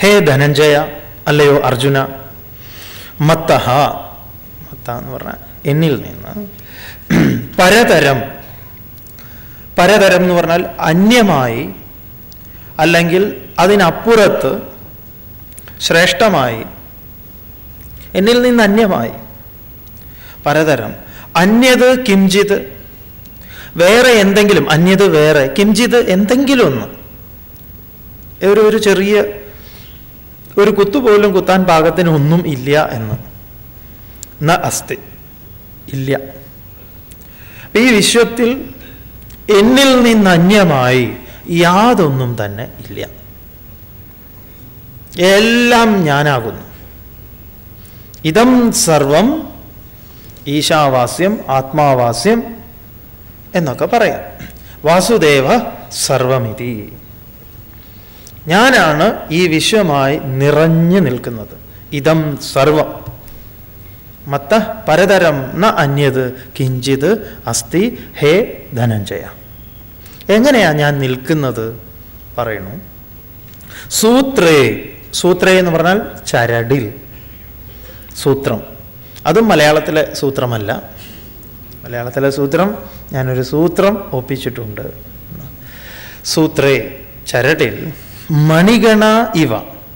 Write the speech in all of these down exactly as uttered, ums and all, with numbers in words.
ഹേ ധനഞ്ജയ, അല്ലയോ അർജുന, മത്തഹ, മത്ത എന്ന് പറഞ്ഞാൽ എന്നിൽ നിന്ന്, പരതരം, പരതരം എന്ന് പറഞ്ഞാൽ അന്യമായി അല്ലെങ്കിൽ അതിനപ്പുറത്ത് ശ്രേഷ്ഠമായി, എന്നിൽ നിന്ന് അന്യമായി, പരതരം. അന്യത് കിംചിത്, വേറെ എന്തെങ്കിലും, അന്യത് വേറെ, കിംചിത് എന്തെങ്കിലും ഒന്ന്, ഒരു ഒരു ചെറിയ ഒരു കുത്തുപോലും കുത്താൻ പാകത്തിന് ഒന്നും ഇല്ല എന്ന്. ന അസ്തി, ഇല്ല. ഈ വിശ്വത്തിൽ എന്നിൽ നിന്ന് അന്യമായി യാതൊന്നും തന്നെ ഇല്ല. എല്ലാം ഞാനാകുന്നു. ഇതം സർവം ഈശാവാസ്യം ആത്മാവാസ്യം എന്നൊക്കെ പറയാം. വാസുദേവ സർവമിതി, ഞാനാണ് ഈ വിശ്വമായി നിറഞ്ഞു നിൽക്കുന്നത്. ഇതം സർവം മത്ത പരതരം ന അന്യത് കിഞ്ചിത് അസ്തി ഹേ ധനഞ്ജയ. എങ്ങനെയാ ഞാൻ നിൽക്കുന്നത് പറയണു. സൂത്രേ, സൂത്രേ എന്ന് പറഞ്ഞാൽ ചരടിൽ, സൂത്രം. അതും മലയാളത്തിലെ സൂത്രമല്ല. മലയാളത്തിലെ സൂത്രം ഞാനൊരു സൂത്രം ഒപ്പിച്ചിട്ടുണ്ട്. സൂത്രേ, ചരടിൽ, മണിഗണ ഇവ,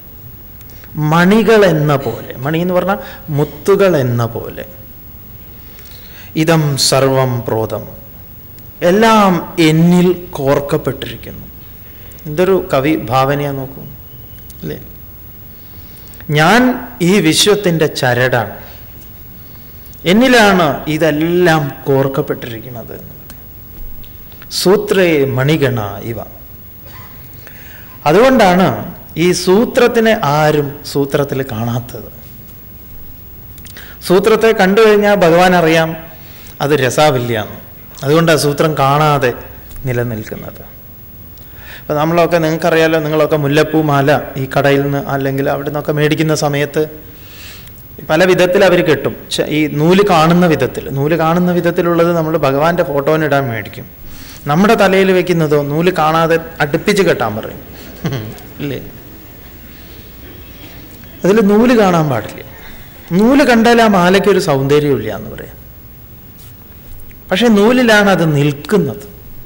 മണികൾ എന്ന പോലെ, മണി എന്ന് പറഞ്ഞാൽ മുത്തുകൾ എന്ന പോലെ. ഇതം സർവം പ്രോതം, എല്ലാം എന്നിൽ കോർക്കപ്പെട്ടിരിക്കുന്നു. എന്തൊരു കവി ഭാവനയാ നോക്കൂ അല്ലേ. ഞാൻ ഈ വിശ്വത്തിൻ്റെ ചരടാണ്, എന്നിലാണ് ഇതെല്ലാം കോർക്കപ്പെട്ടിരിക്കുന്നത്. സൂത്രേ മണിഗണ ഇവ. അതുകൊണ്ടാണ് ഈ സൂത്രത്തിനെ ആരും സൂത്രത്തിൽ കാണാത്തത്. സൂത്രത്തെ കണ്ടു കഴിഞ്ഞാൽ ഭഗവാൻ അറിയാം അത് രസാവില്ലാന്ന്. അതുകൊണ്ടാണ് സൂത്രം കാണാതെ നിലനിൽക്കുന്നത്. ഇപ്പം നമ്മളൊക്കെ, നിങ്ങൾക്കറിയാലോ, നിങ്ങളൊക്കെ മുല്ലപ്പൂ മാല ഈ കടയിൽ നിന്ന് അല്ലെങ്കിൽ അവിടെ നിന്നൊക്കെ മേടിക്കുന്ന സമയത്ത് പല വിധത്തിൽ അവർ കെട്ടും. ഈ നൂല് കാണുന്ന വിധത്തിൽ, നൂല് കാണുന്ന വിധത്തിലുള്ളത് നമ്മൾ ഭഗവാന്റെ ഫോട്ടോനിടാൻ മേടിക്കും. നമ്മുടെ തലയിൽ വെക്കുന്നതോ നൂല് കാണാതെ അടുപ്പിച്ച് കെട്ടാൻ പറയും ഇല്ലേ. അതിൽ നൂല് കാണാൻ പാടില്ല. നൂല് കണ്ടാൽ ആ മാലയ്ക്കൊരു സൗന്ദര്യമില്ല എന്ന് പറയാം. പക്ഷെ നൂലിലാണ് അത് നിൽക്കുന്നത്,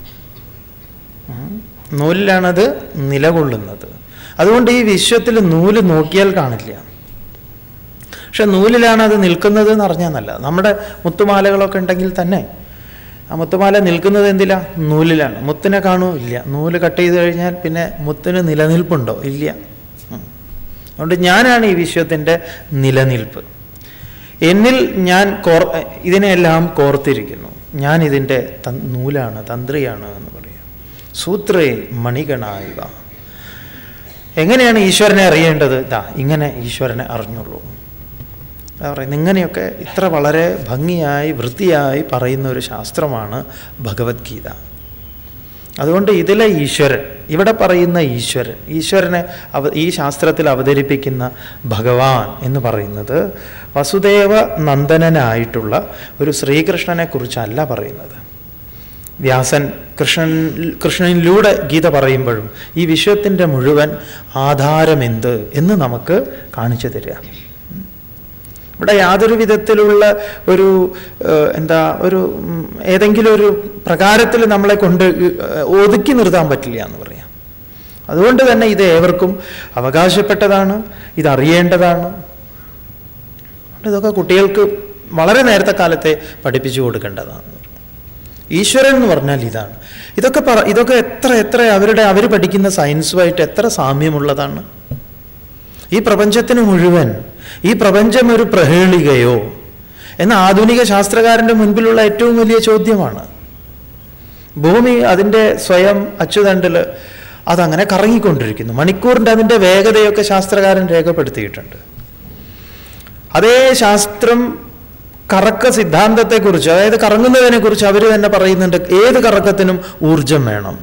നൂലിലാണത് നിലകൊള്ളുന്നത്. അതുകൊണ്ട് ഈ വിശ്വത്തിൽ നൂല് നോക്കിയാൽ കാണില്ല, പക്ഷെ നൂലിലാണ് അത് നിൽക്കുന്നത് എന്ന് അറിഞ്ഞാൽ നല്ല. നമ്മുടെ മുത്തുമാലകളൊക്കെ ഉണ്ടെങ്കിൽ തന്നെ ആ മുത്തുമാല നിൽക്കുന്നത് എന്തിലാ? നൂലിലാണ്. മുത്തിനെ കാണൂ? ഇല്ല. നൂല് കട്ട് ചെയ്ത് കഴിഞ്ഞാൽ പിന്നെ മുത്തിന് നിലനിൽപ്പുണ്ടോ? ഇല്ല. അതുകൊണ്ട് ഞാനാണ് ഈ വിശ്വത്തിൻ്റെ നിലനിൽപ്പ്. എന്നിൽ ഞാൻ കോർ ഇതിനെല്ലാം കോർത്തിരിക്കുന്നു. ഞാൻ ഇതിൻ്റെ നൂലാണ്, തന്ത്രിയാണ് എന്ന് പറയാം. സൂത്രേ മണിഗണായിവ. എങ്ങനെയാണ് ഈശ്വരനെ അറിയേണ്ടത്? ഇതാ ഇങ്ങനെ ഈശ്വരനെ അറിഞ്ഞുള്ളൂ. എന്താ പറയുന്നത്? ഇങ്ങനെയൊക്കെ ഇത്ര വളരെ ഭംഗിയായി വൃത്തിയായി പറയുന്ന ഒരു ശാസ്ത്രമാണ് ഭഗവത്ഗീത. അതുകൊണ്ട് ഇതിലെ ഈശ്വരൻ, ഇവിടെ പറയുന്ന ഈശ്വരൻ, ഈശ്വരനെ അവ ഈ ശാസ്ത്രത്തിൽ അവതരിപ്പിക്കുന്ന ഭഗവാൻ എന്ന് പറയുന്നത് വസുദേവ നന്ദനനായിട്ടുള്ള ഒരു ശ്രീകൃഷ്ണനെ കുറിച്ചല്ല പറയുന്നത്. വ്യാസൻ കൃഷ്ണൻ കൃഷ്ണനിലൂടെ ഗീത പറയുമ്പോഴും ഈ വിശ്വത്തിൻ്റെ മുഴുവൻ ആധാരമെന്ത് എന്ന് നമുക്ക് കാണിച്ചു തരിക. ഇവിടെ യാതൊരു വിധത്തിലുള്ള ഒരു എന്താ ഒരു ഏതെങ്കിലും ഒരു പ്രകാരത്തിൽ നമ്മളെ കൊണ്ട് ഒതുക്കി നിർത്താൻ പറ്റില്ല എന്ന് പറയാം. അതുകൊണ്ട് തന്നെ ഇത് ഏവർക്കും അവകാശപ്പെട്ടതാണ്, ഇതറിയേണ്ടതാണ്. ഇതൊക്കെ കുട്ടികൾക്ക് വളരെ നേരത്തെ കാലത്തെ പഠിപ്പിച്ചു കൊടുക്കേണ്ടതാണ്. ഈശ്വരൻ എന്ന് പറഞ്ഞാൽ ഇതാണ്. ഇതൊക്കെ പറ ഇതൊക്കെ എത്ര എത്ര അവരുടെ അവർ പഠിക്കുന്ന സയൻസുമായിട്ട് എത്ര സാമ്യമുള്ളതാണ്. ഈ പ്രപഞ്ചത്തിന് മുഴുവൻ, ഈ പ്രപഞ്ചം ഒരു പ്രഹേളികയോ എന്ന ആധുനിക ശാസ്ത്രകാരൻ്റെ മുൻപിലുള്ള ഏറ്റവും വലിയ ചോദ്യമാണ്. ഭൂമി അതിൻ്റെ സ്വയം അച്ചുതണ്ടിൽ അതങ്ങനെ കറങ്ങിക്കൊണ്ടിരിക്കുന്നു. മണിക്കൂറിൻ്റെ അതിൻ്റെ വേഗതയൊക്കെ ശാസ്ത്രകാരൻ രേഖപ്പെടുത്തിയിട്ടുണ്ട്. അതേ ശാസ്ത്രം കറക്ക സിദ്ധാന്തത്തെക്കുറിച്ച്, അതായത് കറങ്ങുന്നതിനെ കുറിച്ച് അവർ തന്നെ പറയുന്നുണ്ട്. ഏത് കറക്കത്തിനും ഊർജം വേണം.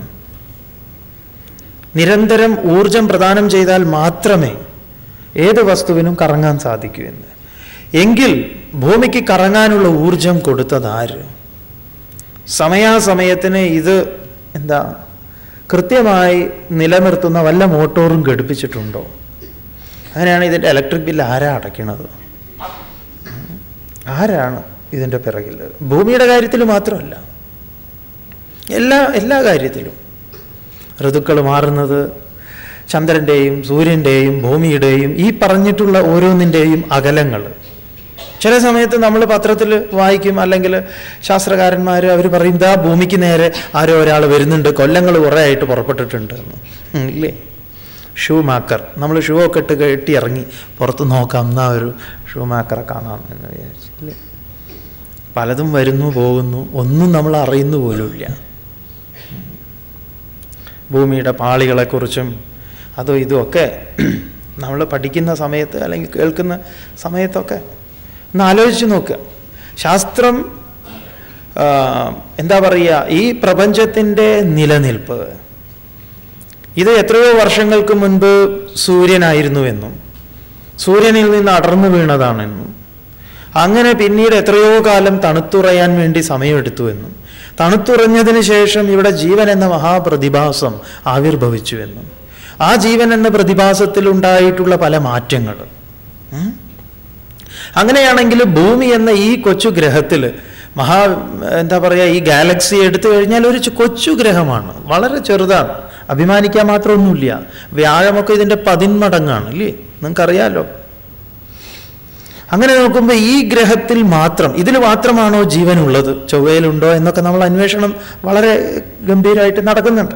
നിരന്തരം ഊർജം പ്രദാനം ചെയ്താൽ മാത്രമേ ഏത് വസ്തുവിനും കറങ്ങാൻ സാധിക്കൂ എന്ന്. എങ്കിൽ ഭൂമിക്ക് കറങ്ങാനുള്ള ഊർജം കൊടുത്തതാര്? സമയാസമയത്തിന് ഇത് എന്താ കൃത്യമായി നിലനിർത്തുന്ന വല്ല മോട്ടോറും ഘടിപ്പിച്ചിട്ടുണ്ടോ? അങ്ങനെയാണ് ഇതിൻ്റെ ഇലക്ട്രിക് ബില്ല് ആരാ അടയ്ക്കണത്? ആരാണ് ഇതിൻ്റെ പിറകിൽ? ഭൂമിയുടെ കാര്യത്തിൽ മാത്രമല്ല, എല്ലാ എല്ലാ കാര്യത്തിലും ഋതുക്കൾ മാറുന്നത് ചന്ദ്രൻ്റെയും സൂര്യൻ്റെയും ഭൂമിയുടെയും ഈ പറഞ്ഞിട്ടുള്ള ഓരോന്നിൻ്റെയും അകലങ്ങൾ. ചില സമയത്ത് നമ്മൾ പത്രത്തിൽ വായിക്കും, അല്ലെങ്കിൽ ശാസ്ത്രകാരന്മാർ അവർ പറയും ഇതാ ഭൂമിക്ക് നേരെ ആരോ ഒരാൾ വരുന്നുണ്ട്, കൊല്ലങ്ങൾ കുറേ ആയിട്ട് പുറപ്പെട്ടിട്ടുണ്ട് എന്ന്. ഇല്ലേ? ഷൂ മാക്കർ, നമ്മൾ ഷൂ ഒക്കെ ഇട്ട് കെട്ടി ഇറങ്ങി പുറത്ത് നോക്കാം, എന്നാ ഒരു ഷൂ മാക്കറെ കാണാം എന്ന് വിചാരിച്ചില്ലേ? പലതും വരുന്നു പോകുന്നു, ഒന്നും നമ്മൾ അറിയുന്നു പോലുമില്ല. ഭൂമിയുടെ പാളികളെക്കുറിച്ചും അതോ ഇതുമൊക്കെ നമ്മൾ പഠിക്കുന്ന സമയത്ത് അല്ലെങ്കിൽ കേൾക്കുന്ന സമയത്തൊക്കെ ഒന്ന് ആലോചിച്ച് നോക്കുക. ശാസ്ത്രം എന്താ പറയുക, ഈ പ്രപഞ്ചത്തിൻ്റെ നിലനിൽപ്പ് ഇത് എത്രയോ വർഷങ്ങൾക്ക് മുൻപ് സൂര്യനായിരുന്നുവെന്നും സൂര്യനിൽ നിന്ന് അടർന്നു വീണതാണെന്നും അങ്ങനെ പിന്നീട് എത്രയോ കാലം തണുത്തുറയാൻ വേണ്ടി സമയമെടുത്തുവെന്നും തണുത്തുറഞ്ഞതിന് ശേഷം ഇവിടെ ജീവൻ എന്ന മഹാപ്രതിഭാസം ആവിർഭവിച്ചുവെന്നും ആ ജീവൻ എന്ന പ്രതിഭാസത്തിൽ ഉണ്ടായിട്ടുള്ള പല മാറ്റങ്ങൾ. അങ്ങനെയാണെങ്കിൽ ഭൂമി എന്ന ഈ കൊച്ചു ഗ്രഹത്തിൽ മഹാ എന്താ പറയുക, ഈ ഗാലക്സി എടുത്തു കഴിഞ്ഞാൽ ഒരു കൊച്ചു ഗ്രഹമാണ്, വളരെ ചെറുതാണ്, അഭിമാനിക്കാൻ മാത്രമൊന്നുമില്ല. വ്യാഴമൊക്കെ ഇതിൻ്റെ പതിന്മടങ്ങാണ് അല്ലേ, നിങ്ങൾക്കറിയാലോ. അങ്ങനെ നോക്കുമ്പോൾ ഈ ഗ്രഹത്തിൽ മാത്രം, ഇതിൽ മാത്രമാണോ ജീവനുള്ളത്, ചൊവ്വയിലുണ്ടോ എന്നൊക്കെ നമ്മൾ അന്വേഷണം വളരെ ഗംഭീരമായിട്ട് നടക്കുന്നുണ്ട്.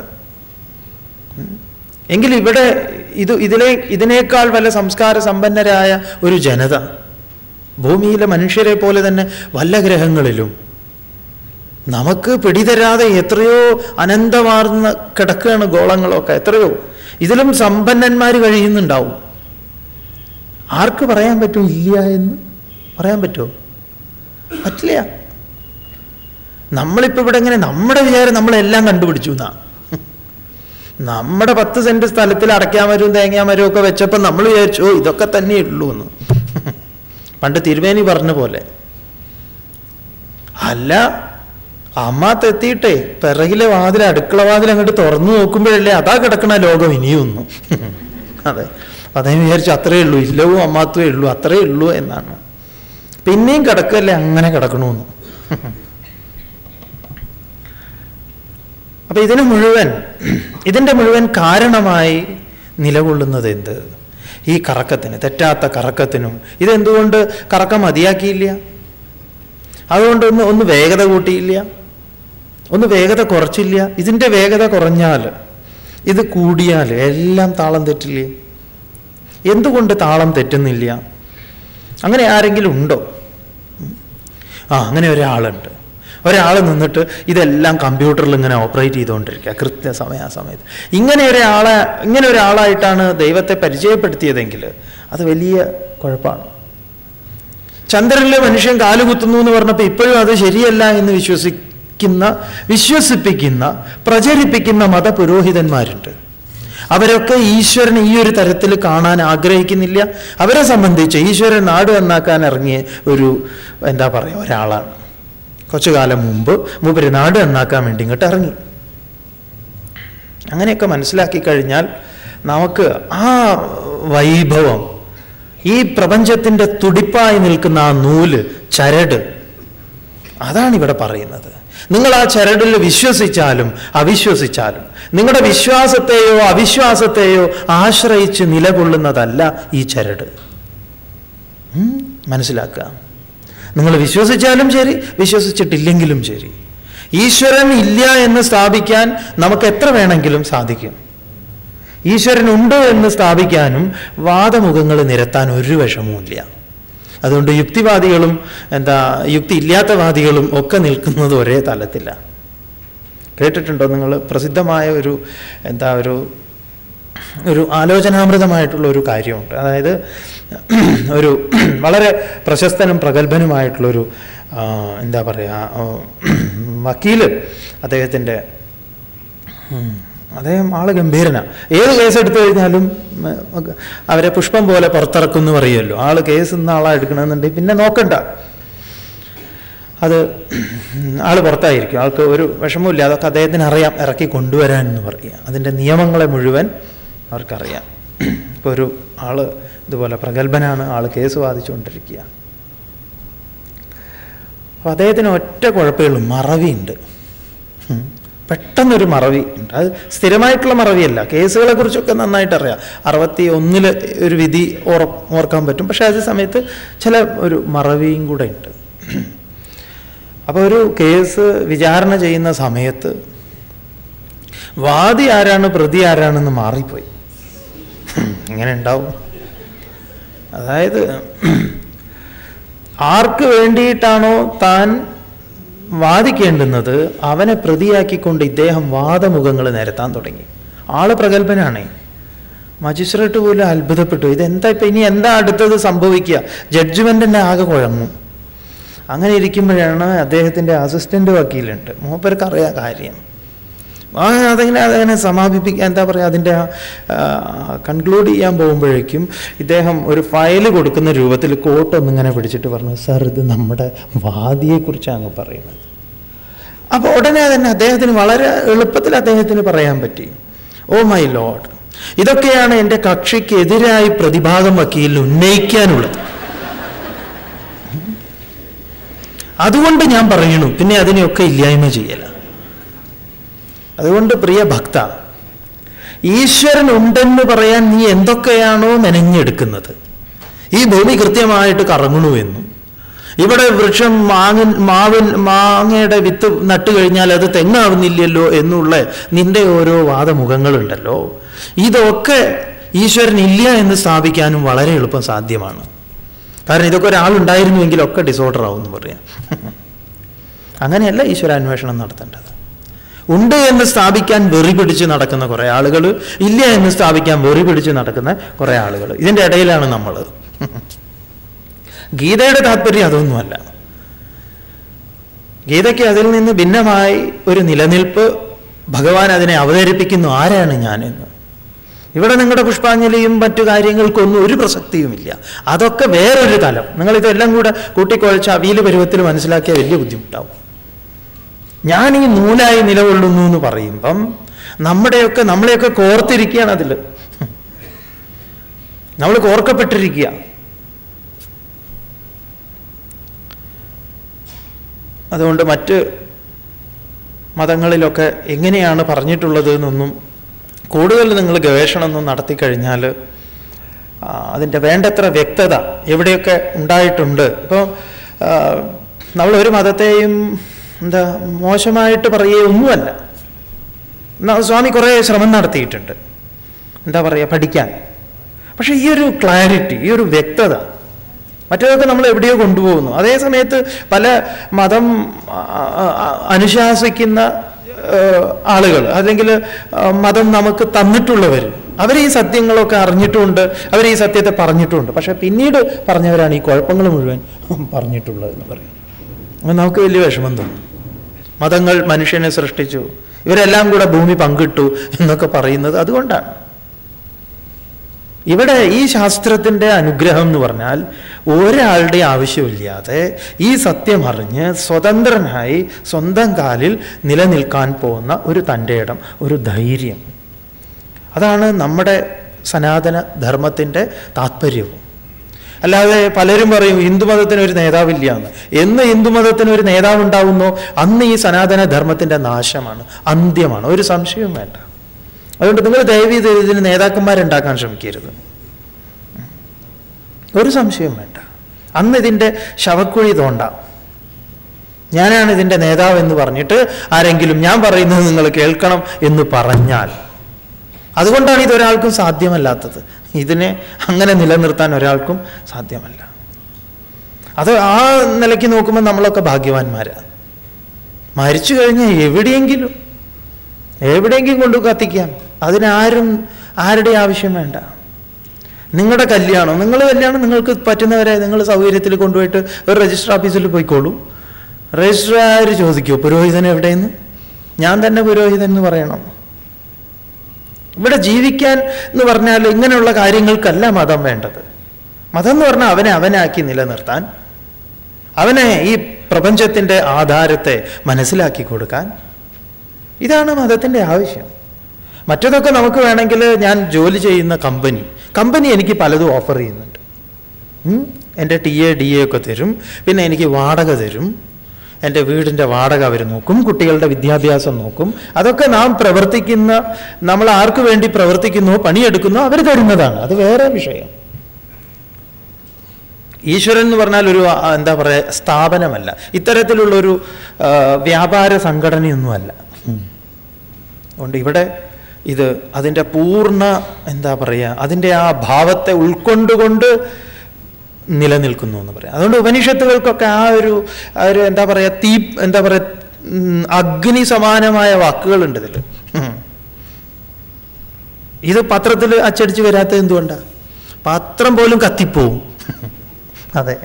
എങ്കിൽ ഇവിടെ ഇത് ഇതിലെ ഇതിനേക്കാൾ വല്ല സംസ്കാര സമ്പന്നരായ ഒരു ജനത ഭൂമിയിലെ മനുഷ്യരെ പോലെ തന്നെ വല്ല ഗ്രഹങ്ങളിലും നമുക്ക് പിടിതരാതെ എത്രയോ അനന്തമാർന്ന കിടക്കുകയാണ് ഗോളങ്ങളൊക്കെ, എത്രയോ. ഇതിലും സമ്പന്നന്മാർ കഴിയുന്നുണ്ടാവും. ആർക്ക് പറയാൻ പറ്റും ഇല്ല എന്ന്? പറയാൻ പറ്റുമോ? പറ്റില്ല. നമ്മളിപ്പോൾ ഇവിടെ എങ്ങനെ, നമ്മുടെ വിചാരം നമ്മളെല്ലാം കണ്ടുപിടിച്ചു എന്നാ. നമ്മുടെ പത്ത് സെന്റ് സ്ഥലത്തിൽ അടയ്ക്കാമരവും തേങ്ങാമരവും ഒക്കെ വെച്ചപ്പോൾ നമ്മൾ വിചാരിച്ചു ഇതൊക്കെ തന്നെ ഉള്ളൂ എന്ന്. പണ്ട് തിരുവേനി പറഞ്ഞ പോലെ. അല്ല, അമ്മാത്തെത്തിയിട്ടേ പിറകിലെ വാതിൽ, അടുക്കള വാതിൽ അങ്ങോട്ട് തുറന്നു നോക്കുമ്പോഴല്ലേ അതാ കിടക്കണ ലോകം ഇനിയൊന്നും. അതെ, അതേ വിചാരിച്ചു അത്രയേ ഉള്ളൂ, ഇല്ലവും അമ്മാത്തുവേ ഉള്ളൂ, അത്രയേ ഉള്ളൂ എന്നാണ്. പിന്നെയും കിടക്കല്ലേ അങ്ങനെ കിടക്കണമെന്ന്. അപ്പൊ ഇതിന് മുഴുവൻ ഇതിൻ്റെ മുഴുവൻ കാരണമായി നിലകൊള്ളുന്നത് എന്ത്? ഈ കറക്കത്തിന്, തെറ്റാത്ത കറക്കത്തിനും. ഇതെന്തുകൊണ്ട് കറക്കം മതിയാക്കിയില്ല? അതുകൊണ്ട് ഒന്ന് ഒന്ന് വേഗത കൂട്ടിയില്ല, ഒന്ന് വേഗത കുറച്ചില്ല. ഇതിൻ്റെ വേഗത കുറഞ്ഞാൽ, ഇത് കൂടിയാൽ എല്ലാം താളം തെറ്റില്ലേ? എന്തുകൊണ്ട് താളം തെറ്റുന്നില്ല? അങ്ങനെ ആരെങ്കിലും ഉണ്ടോ? ആ, അങ്ങനെ ഒരാളുണ്ട്. ഒരാൾ നിന്നിട്ട് ഇതെല്ലാം കമ്പ്യൂട്ടറിൽ ഇങ്ങനെ ഓപ്പറേറ്റ് ചെയ്തുകൊണ്ടിരിക്കുക കൃത്യസമയ ആ സമയത്ത്. ഇങ്ങനെ ഒരാളെ ഇങ്ങനെ ഒരാളായിട്ടാണ് ദൈവത്തെ പരിചയപ്പെടുത്തിയതെങ്കിൽ അത് വലിയ കുഴപ്പമാണ്. ചന്ദ്രനിലെ മനുഷ്യൻ കാലുകുത്തുന്നു എന്ന് പറഞ്ഞപ്പോൾ ഇപ്പോഴും അത് ശരിയല്ല എന്ന് വിശ്വസിക്കുന്ന വിശ്വസിപ്പിക്കുന്ന പ്രചരിപ്പിക്കുന്ന മതപുരോഹിതന്മാരുണ്ട്. അവരൊക്കെ ഈശ്വരനെ ഈ ഒരു തരത്തിൽ കാണാൻ ആഗ്രഹിക്കുന്നില്ല. അവരെ സംബന്ധിച്ച് ഈശ്വരൻ നാട് നന്നാക്കാൻ ഇറങ്ങിയ ഒരു എന്താ പറയുക ഒരാളാണ്. കുറച്ചു കാലം മുമ്പ് മൂപ്പര് നാട് നന്നാക്കാൻ വേണ്ടി ഇങ്ങോട്ട് ഇറങ്ങി. അങ്ങനെയൊക്കെ മനസ്സിലാക്കി കഴിഞ്ഞാൽ നമുക്ക് ആ വൈഭവം, ഈ പ്രപഞ്ചത്തിൻ്റെ തുടിപ്പായി നിൽക്കുന്ന ആ നൂല്, ചരട്, അതാണ് ഇവിടെ പറയുന്നത്. നിങ്ങൾ ആ ചരടിൽ വിശ്വസിച്ചാലും അവിശ്വസിച്ചാലും നിങ്ങളുടെ വിശ്വാസത്തെയോ അവിശ്വാസത്തെയോ ആശ്രയിച്ച് നിലകൊള്ളുന്നതല്ല ഈ ചരട്. മനസ്സിലാക്കുക. നിങ്ങൾ വിശ്വസിച്ചാലും ശരി, വിശ്വസിച്ചിട്ടില്ലെങ്കിലും ശരി, ഈശ്വരൻ ഇല്ല എന്ന് സ്ഥാപിക്കാൻ നമുക്ക് എത്ര വേണമെങ്കിലും സാധിക്കും. ഈശ്വരൻ ഉണ്ട് എന്ന് സ്ഥാപിക്കാനും വാദമുഖങ്ങൾ നിരത്താൻ ഒരു വിഷമവുമില്ല. അതുകൊണ്ട് യുക്തിവാദികളും എന്താ യുക്തി ഇല്ലാത്തവാദികളും ഒക്കെ നിൽക്കുന്നത് ഒരേ തലത്തിലാണ്. കേട്ടിട്ടുണ്ടോ നിങ്ങൾ? പ്രസിദ്ധമായ ഒരു എന്താ ഒരു ഒരു ആലോചനാമൃതമായിട്ടുള്ള ഒരു കാര്യമുണ്ട്. അതായത് ഒരു വളരെ പ്രശസ്തനും പ്രഗത്ഭനുമായിട്ടുള്ളൊരു എന്താ പറയുക വക്കീല്, അദ്ദേഹത്തിൻ്റെ അദ്ദേഹം ആള് ഗംഭീരനാണ്. ഏത് കേസ് എടുത്തു കഴിഞ്ഞാലും അവരെ പുഷ്പം പോലെ പുറത്തിറക്കും എന്ന് പറയുമല്ലോ. ആള് കേസ് ഇന്ന ആളാ എടുക്കണമെന്നുണ്ടെങ്കിൽ പിന്നെ നോക്കണ്ട, അത് ആൾ പുറത്തായിരിക്കും. ആൾക്ക് ഒരു വിഷമമില്ല. അതൊക്കെ അദ്ദേഹത്തിന് അറിയാം, ഇറക്കി കൊണ്ടുവരാൻ എന്ന് പറയുക. അതിൻ്റെ നിയമങ്ങളെ മുഴുവൻ അവർക്കറിയാം. ഇപ്പോൾ ഒരു ആൾ ഇതുപോലെ പ്രഗത്ഭനാണ്, ആൾ കേസ് വാദിച്ചുകൊണ്ടിരിക്കുക. അപ്പോൾ അദ്ദേഹത്തിന് ഒറ്റ കുഴപ്പമുള്ളൂ, മറവിയുണ്ട്. പെട്ടെന്നൊരു മറവി ഉണ്ട്. അത് സ്ഥിരമായിട്ടുള്ള മറവിയല്ല, കേസുകളെ കുറിച്ചൊക്കെ നന്നായിട്ട് അറിയാം. അറുപത്തി ഒന്നിൽ ഒരു വിധി ഓർ ഓർക്കാൻ പറ്റും, പക്ഷെ അതേ സമയത്ത് ചില ഒരു മറവിയും കൂടെ ഉണ്ട്. അപ്പോൾ ഒരു കേസ് വിചാരണ ചെയ്യുന്ന സമയത്ത് വാദി ആരാണ് പ്രതി ആരാണെന്ന് മാറിപ്പോയി. ഇങ്ങനെ ഉണ്ടാവും. അതായത് ആർക്ക് വേണ്ടിയിട്ടാണോ താൻ വാദിക്കേണ്ടുന്നത് അവനെ പ്രതിയാക്കിക്കൊണ്ട് ഇദ്ദേഹം വാദമുഖങ്ങൾ നിരത്താൻ തുടങ്ങി. ആള് പ്രഗത്ഭനാണേ. മജിസ്ട്രേറ്റ് പോലും അത്ഭുതപ്പെട്ടു, ഇതെന്താ ഇപ്പം ഇനി എന്താ അടുത്തത് സംഭവിക്കുക, ജഡ്ജ്മെൻ്റ് തന്നെ ആകെ കുഴങ്ങും. അങ്ങനെ ഇരിക്കുമ്പോഴാണ് അദ്ദേഹത്തിൻ്റെ അസിസ്റ്റൻ്റ് വക്കീലുണ്ട്, മൂപ്പർക്ക് അറിയാം കാര്യം. ആ അതങ്ങനെ അതങ്ങനെ സമാപിപ്പിക്കാൻ എന്താ പറയുക, അതിൻ്റെ കൺക്ലൂഡ് ചെയ്യാൻ പോകുമ്പോഴേക്കും ഇദ്ദേഹം ഒരു ഫയൽ കൊടുക്കുന്ന രൂപത്തിൽ കോട്ടൊന്നിങ്ങനെ പിടിച്ചിട്ട് പറഞ്ഞു, സാർ ഇത് നമ്മുടെ വാദിയെക്കുറിച്ചാണ് അങ്ങ് പറയുന്നത്. അപ്പോൾ ഉടനെ തന്നെ അദ്ദേഹത്തിന് വളരെ എളുപ്പത്തിൽ അദ്ദേഹത്തിന് പറയാൻ പറ്റി, ഓ മൈ ലോർഡ്, ഇതൊക്കെയാണ് എൻ്റെ കക്ഷിക്ക് എതിരായി പ്രതിഭാഗം വക്കീലിന് ഉന്നയിക്കാനുള്ളത്. അതുകൊണ്ട് ഞാൻ പറയണു, പിന്നെ അതിനെയൊക്കെ ഇല്ലായ്മ ചെയ്യല. അതുകൊണ്ട് പ്രിയ ഭക്ത, ഈശ്വരൻ ഉണ്ടെന്ന് പറയാൻ നീ എന്തൊക്കെയാണോ മെനഞ്ഞെടുക്കുന്നത്, ഈ ഭൂമി കൃത്യമായിട്ട് കറങ്ങണു എന്നും ഇവിടെ വൃക്ഷം മാങ്ങ മാവിൻ മാങ്ങയുടെ വിത്ത് നട്ടു കഴിഞ്ഞാൽ അത് തെങ്ങാവുന്നില്ലല്ലോ എന്നുള്ള നിന്റെ ഓരോ വാദമുഖങ്ങളുണ്ടല്ലോ, ഇതൊക്കെ ഈശ്വരൻ ഇല്ല എന്ന് സ്ഥാപിക്കാനും വളരെ എളുപ്പം സാധ്യമാണ്. കാരണം ഇതൊക്കെ ഒരാളുണ്ടായിരുന്നുവെങ്കിലൊക്കെ ഡിസോർഡർ ആവും എന്ന് പറയാം. അങ്ങനെയല്ല ഈശ്വരാന്വേഷണം നടത്തേണ്ടത്. ഉണ്ട് എന്ന് സ്ഥാപിക്കാൻ വെറി പിടിച്ച് നടക്കുന്ന കുറേ ആളുകൾ, ഇല്ല എന്ന് സ്ഥാപിക്കാൻ വെറി പിടിച്ച് നടക്കുന്ന കുറേ ആളുകൾ, ഇതിൻ്റെ ഇടയിലാണ് നമ്മൾ. ഗീതയുടെ താല്പര്യം അതൊന്നുമല്ല. ഗീതയ്ക്ക് അതിൽ നിന്ന് ഭിന്നമായി ഒരു നിലനിൽപ്പ് ഭഗവാൻ അതിനെ അവതരിപ്പിക്കുന്നു, ആരാണ് ഞാനെന്ന്. ഇവിടെ നിങ്ങളുടെ പുഷ്പാഞ്ജലിയും മറ്റു കാര്യങ്ങൾക്കൊന്നും ഒരു പ്രസക്തിയുമില്ല. അതൊക്കെ വേറൊരു തലം. നിങ്ങളിതെല്ലാം കൂടെ കൂട്ടിക്കുഴച്ച് അവിയൽ പരുവത്തിൽ മനസ്സിലാക്കിയാൽ വലിയ ബുദ്ധിമുട്ടാവും. ഞാൻ ഈ നൂലായി നിലകൊള്ളുന്നു എന്ന് പറയുമ്പം നമ്മുടെയൊക്കെ നമ്മളെയൊക്കെ കോർത്തിരിക്കുകയാണ് അതിൽ. നമ്മൾ കോർക്കപ്പെട്ടിരിക്കുക. അതുകൊണ്ട് മറ്റ് മതങ്ങളിലൊക്കെ എങ്ങനെയാണ് പറഞ്ഞിട്ടുള്ളത് എന്നൊന്നും കൂടുതൽ നിങ്ങൾ ഗവേഷണമൊന്നും നടത്തി കഴിഞ്ഞാൽ അതിൻ്റെ വേണ്ടത്ര വ്യക്തത എവിടെയൊക്കെ ഉണ്ടായിട്ടുണ്ട്. ഇപ്പോൾ നമ്മളൊരു മതത്തെയും എന്താ മോശമായിട്ട് പറയുകയൊന്നുമല്ല. സ്വാമി കുറേ ശ്രമം നടത്തിയിട്ടുണ്ട്, എന്താ പറയുക, പഠിക്കാൻ. പക്ഷേ ഈ ഒരു ക്ലാരിറ്റി, ഈ ഒരു വ്യക്തത, മറ്റേതൊക്കെ നമ്മൾ എവിടെയോ കൊണ്ടുപോകുന്നു. അതേ സമയത്ത് പല മതം അനുശാസിക്കുന്ന ആളുകൾ അല്ലെങ്കിൽ മതം നമുക്ക് തന്നിട്ടുള്ളവർ, അവർ ഈ സത്യങ്ങളൊക്കെ അറിഞ്ഞിട്ടുമുണ്ട്, അവർ ഈ സത്യത്തെ പറഞ്ഞിട്ടുമുണ്ട്. പക്ഷെ പിന്നീട് പറഞ്ഞവരാണ് ഈ കുഴപ്പങ്ങൾ മുഴുവൻ പറഞ്ഞിട്ടുള്ളതെന്ന് പറയും. അപ്പം നമുക്ക് വലിയ വിഷമം തോന്നും. മതങ്ങൾ മനുഷ്യനെ സൃഷ്ടിച്ചു, ഇവരെല്ലാം കൂടെ ഭൂമി പങ്കിട്ടു എന്നൊക്കെ പറയുന്നത് അതുകൊണ്ടാണ്. ഇവിടെ ഈ ശാസ്ത്രത്തിൻ്റെ അനുഗ്രഹം എന്ന് പറഞ്ഞാൽ ഒരാളുടെ ആവശ്യമില്ലാതെ ഈ സത്യം അറിഞ്ഞ് സ്വതന്ത്രനായി സ്വന്തം കാലിൽ നിലനിൽക്കാൻ പോകുന്ന ഒരു തൻ്റെ ഇടം, ഒരു ധൈര്യം. അതാണ് നമ്മുടെ സനാതന ധർമ്മത്തിൻ്റെ താത്പര്യവും. അല്ലാതെ പലരും പറയും ഹിന്ദുമതത്തിന് ഒരു നേതാവില്ല എന്ന്. എന്ന് ഹിന്ദുമതത്തിന് ഒരു നേതാവ് ഉണ്ടാവുന്നോ അന്ന് ഈ സനാതന ധർമ്മത്തിൻ്റെ നാശമാണ്, അന്ത്യമാണ്, ഒരു സംശയവും വേണ്ട. അതുകൊണ്ട് നിങ്ങൾ ദയവ് ചെയ്ത് ഇതിന് നേതാക്കന്മാരുണ്ടാക്കാൻ ശ്രമിക്കരുത്, ഒരു സംശയവും വേണ്ട. അന്ന് ഇതിൻ്റെ ശവക്കുഴി തോണ്ടാം. ഞാനാണ് ഇതിൻ്റെ നേതാവ് എന്ന് പറഞ്ഞിട്ട് ആരെങ്കിലും ഞാൻ പറയുന്നത് നിങ്ങൾ കേൾക്കണം എന്ന് പറഞ്ഞാൽ, അതുകൊണ്ടാണ് ഇതൊരാൾക്കും സാധ്യമല്ലാത്തത്. ഇതിനെ അങ്ങനെ നിലനിർത്താൻ ഒരാൾക്കും സാധ്യമല്ല. അത് ആ നിലയ്ക്ക് നോക്കുമ്പോൾ നമ്മളൊക്കെ ഭാഗ്യവാന്മാരാണ്. മരിച്ചു കഴിഞ്ഞാൽ എവിടെയെങ്കിലും എവിടെയെങ്കിലും കൊണ്ട് കത്തിക്കാം, അതിനാരും ആരുടെ ആവശ്യം വേണ്ട. നിങ്ങളുടെ കല്യാണം നിങ്ങൾ കല്യാണം നിങ്ങൾക്ക് പറ്റുന്നവരെ നിങ്ങൾ സൗകര്യത്തിൽ കൊണ്ടുപോയിട്ട് ഒരു രജിസ്റ്റർ ഓഫീസിൽ പോയിക്കോളൂ. രജിസ്ട്രാർ ചോദിക്കുമോ പുരോഹിതൻ എവിടെയെന്ന്? ഞാൻ തന്നെ പുരോഹിതൻ എന്ന് പറയണം. ഇവിടെ ജീവിക്കാൻ എന്ന് പറഞ്ഞാൽ ഇങ്ങനെയുള്ള കാര്യങ്ങൾക്കല്ല മതം വേണ്ടത്. മതം എന്ന് പറഞ്ഞാൽ അവനെ അവനാക്കി നിലനിർത്താൻ, അവനെ ഈ പ്രപഞ്ചത്തിൻ്റെ ആധാരത്തെ മനസ്സിലാക്കി കൊടുക്കാൻ, ഇതാണ് മതത്തിൻ്റെ ആവശ്യം. മറ്റതൊക്കെ നമുക്ക് വേണമെങ്കിൽ ഞാൻ ജോലി ചെയ്യുന്ന കമ്പനി, കമ്പനി എനിക്ക് പലതും ഓഫർ ചെയ്യുന്നുണ്ട്. എൻ്റെ ടി എ ഡി എ ഒക്കെ തരും, പിന്നെ എനിക്ക് വാടക തരും, എൻ്റെ വീടിൻ്റെ വാടക അവർ നോക്കും, കുട്ടികളുടെ വിദ്യാഭ്യാസം നോക്കും. അതൊക്കെ നാം പ്രവർത്തിക്കുന്ന, നമ്മൾ ആർക്ക് വേണ്ടി പ്രവർത്തിക്കുന്നോ പണിയെടുക്കുന്നോ അവർ തരുന്നതാണ്. അത് വേറെ വിഷയം. ഈശ്വരൻ എന്ന് പറഞ്ഞാൽ ഒരു എന്താ പറയുക സ്ഥാപനമല്ല, ഇത്തരത്തിലുള്ളൊരു വ്യാപാര സംഘടനയൊന്നുമല്ല. അതുകൊണ്ട് ഇവിടെ ഇത് അതിൻ്റെ പൂർണ്ണ എന്താ പറയുക അതിൻ്റെ ആ ഭാവത്തെ ഉൾക്കൊണ്ടുകൊണ്ട് നിലനിൽക്കുന്നു എന്ന് പറയാം. അതുകൊണ്ട് ഉപനിഷത്തുകൾക്കൊക്കെ ആ ഒരു ആ ഒരു എന്താ പറയുക തീ എന്താ പറയുക അഗ്നി സമാനമായ വാക്കുകളുണ്ട് ഇതിൽ. ഇത് പത്രത്തിൽ അച്ചടിച്ച് വരാത്തത് എന്തുകൊണ്ടാണ്? പത്രം പോലും കത്തിപ്പോവും. അതെ,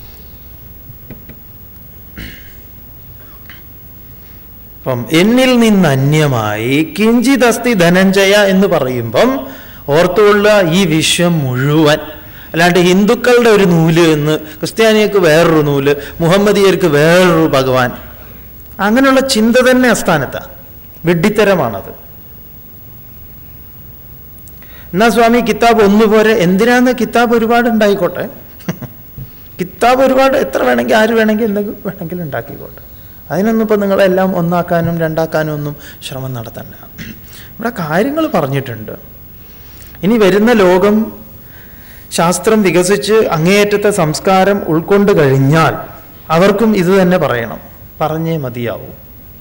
അപ്പം എന്നിൽ നിന്ന് അന്യമായി കിഞ്ചിതസ്തി ധനഞ്ജയ എന്ന് പറയുമ്പം ഓർത്തുകൊള്ളുക, ഈ വിശ്വം മുഴുവൻ, അല്ലാണ്ട് ഹിന്ദുക്കളുടെ ഒരു നൂല് എന്ന്, ക്രിസ്ത്യാനികൾക്ക് വേറൊരു നൂല്, മുഹമ്മദിയർക്ക് വേറൊരു ഭഗവാൻ, അങ്ങനെയുള്ള ചിന്ത തന്നെ അസ്ഥാനത്താണ്. വിഡ്ഢിത്തരമാണത്. എന്നാ സ്വാമി കിതാബ് ഒന്നുപോലെ, എന്തിനാന്ന് കിതാബ് ഒരുപാട് ഉണ്ടായിക്കോട്ടെ, കിതാബ് ഒരുപാട് എത്ര വേണമെങ്കിൽ ആര് വേണമെങ്കിൽ എന്തെങ്കിലും വേണമെങ്കിലും ഉണ്ടാക്കിക്കോട്ടെ. അതിനൊന്നും ഇപ്പം നിങ്ങളെല്ലാം ഒന്നാക്കാനും രണ്ടാക്കാനും ഒന്നും ശ്രമം നടത്തണ്ട. ഇവിടെ കാര്യങ്ങൾ പറഞ്ഞിട്ടുണ്ട്. ഇനി വരുന്ന ലോകം ശാസ്ത്രം വികസിച്ച് അങ്ങേയറ്റത്തെ സംസ്കാരം ഉൾക്കൊണ്ട് കഴിഞ്ഞാൽ അവർക്കും ഇത് തന്നെ പറയണം, പറഞ്ഞേ മതിയാവും.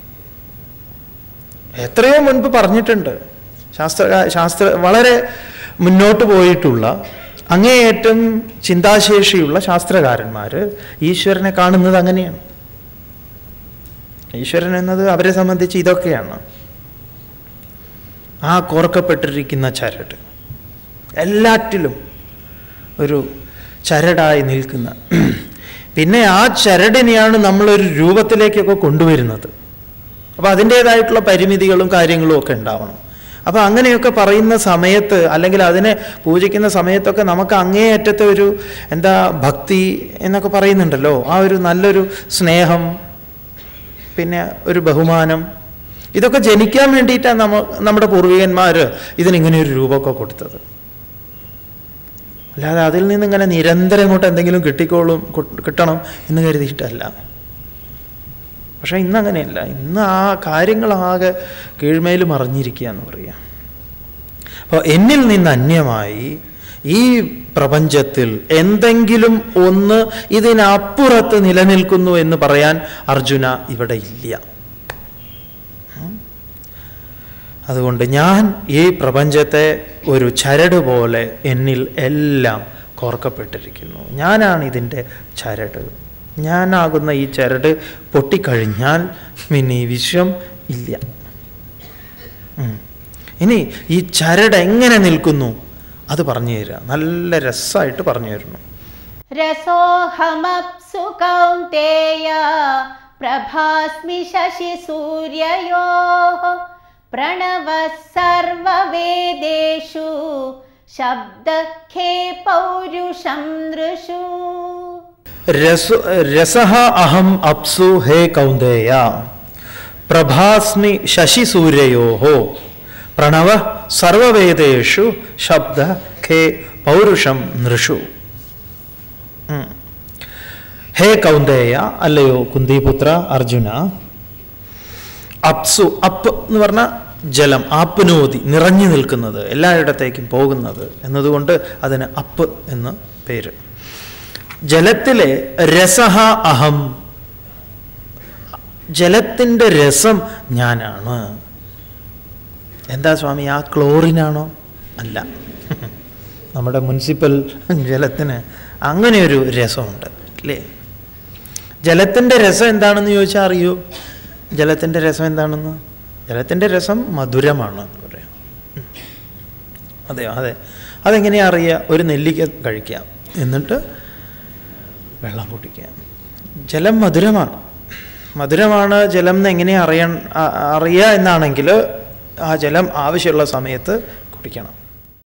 എത്രയോ മുൻപ് പറഞ്ഞിട്ടുണ്ട്. ശാസ്ത്ര ശാസ്ത്ര വളരെ മുന്നോട്ട് പോയിട്ടുള്ള അങ്ങേയറ്റം ചിന്താശേഷിയുള്ള ശാസ്ത്രകാരന്മാർ ഈശ്വരനെ കാണുന്നത് അങ്ങനെയാണ്. ഈശ്വരൻ എന്നത് അവരെ സംബന്ധിച്ച് ഇതൊക്കെയാണ്. ആ കോർക്കപ്പെട്ടിരിക്കുന്ന ചരട്, എല്ലാറ്റിലും ഒരു ചരടായി നിൽക്കുന്ന, പിന്നെ ആ ചരടിനെയാണ് നമ്മളൊരു രൂപത്തിലേക്കൊക്കെ കൊണ്ടുവരുന്നത്. അപ്പോൾ അതിൻ്റേതായിട്ടുള്ള പരിമിതികളും കാര്യങ്ങളും ഒക്കെ ഉണ്ടാവണം. അപ്പോൾ അങ്ങനെയൊക്കെ പറയുന്ന സമയത്ത്, അല്ലെങ്കിൽ അതിനെ പൂജിക്കുന്ന സമയത്തൊക്കെ നമുക്ക് അങ്ങേയറ്റത്തെ ഒരു എന്താ ഭക്തി എന്നൊക്കെ പറയുന്നുണ്ടല്ലോ, ആ ഒരു നല്ലൊരു സ്നേഹം, പിന്നെ ഒരു ബഹുമാനം, ഇതൊക്കെ ജനിക്കാൻ വേണ്ടിയിട്ടാണ് നമ്മ നമ്മുടെ പൂർവികന്മാർ ഇതിനിങ്ങനെ ഒരു രൂപമൊക്കെ കൊടുത്തത്. അല്ലാതെ അതിൽ നിന്ന് ഇങ്ങനെ നിരന്തരം ഇങ്ങോട്ട് എന്തെങ്കിലും കിട്ടിക്കോളും കിട്ടണം എന്ന് കരുതിയിട്ടല്ല. പക്ഷെ ഇന്നങ്ങനെയല്ല. ഇന്ന് ആ കാര്യങ്ങളാകെ കീഴ്മേൽ മറിഞ്ഞിരിക്കുക എന്ന് പറയാം. അപ്പോൾ എന്നിൽ നിന്ന് അന്യമായി ഈ പ്രപഞ്ചത്തിൽ എന്തെങ്കിലും ഒന്ന് ഇതിനപ്പുറത്ത് നിലനിൽക്കുന്നു എന്ന് പറയാൻ അർജുന ഇവിടെ ഇല്ല. അതുകൊണ്ട് ഞാൻ ഈ പ്രപഞ്ചത്തെ ഒരു ചരട് പോലെ എന്നിൽ എല്ലാം കോർക്കപ്പെട്ടിരിക്കുന്നു. ഞാനാണ് ഇതിൻ്റെ ചരട്. ഞാനാകുന്ന ഈ ചരട് പൊട്ടിക്കഴിഞ്ഞാൽ പിന്നെ ഈ വിശ്വം ഇല്ല. ഇനി ഈ ചരട് എങ്ങനെ നിൽക്കുന്നു അത് പറഞ്ഞു തരാം. നല്ല രസമായിട്ട് പറഞ്ഞു തരുന്നു. രസോഹമപ്സു കൗന്തേയ പ്രഭാസ്മി ശശി സൂര്യയോഃ പ്രണവഃ സർവവേദേഷു ശബ്ദഖേ പൗരുഷം നൃഷു. രസഃ അഹം അപ്സു ഹേ കൗന്ദേയ പ്രഭാസ്മി ശശി സൂര്യയോഃ പ്രണവഃ സർവവേദേഷു ശബ്ദ ഖേ പൗരുഷം നൃഷു. ഹേ കൗന്ദേയ, അല്ലയോ കുന്തിപുത്ര അർജുന, അപ്സു, അപ്പ് എന്ന് പറഞ്ഞാൽ ജലം, ആപ്നോതി, നിറഞ്ഞു നിൽക്കുന്നത്, എല്ലായിടത്തേക്കും പോകുന്നത് എന്നതുകൊണ്ട് അതിന് അപ്പ് എന്ന് പേര്. ജലത്തിലെ രസഃ അഹം, ജലത്തിൻ്റെ രസം ഞാനാണ്. എന്താ സ്വാമി, ആ ക്ലോറിനാണോ? അല്ല, നമ്മുടെ മുനിസിപ്പൽ ജലത്തിന് അങ്ങനെയൊരു രസമുണ്ട് അല്ലേ? ജലത്തിൻ്റെ രസം എന്താണെന്ന് ചോദിച്ചാൽ അറിയൂ? ജലത്തിൻ്റെ രസം എന്താണെന്ന്? ജലത്തിൻ്റെ രസം മധുരമാണ് എന്ന് പറയാം. അതെയോ? അതെ. അതെങ്ങനെയാ അറിയുക? ഒരു നെല്ലിക്ക കഴിക്കാം, എന്നിട്ട് വെള്ളം കുടിക്കാം. ജലം മധുരമാണ്. മധുരമാണ് ജലം എന്ന് എങ്ങനെയാ അറിയാൻ അറിയുക എന്നാണെങ്കിൽ ആ ജലം ആവശ്യമുള്ള സമയത്ത് കുടിക്കണം.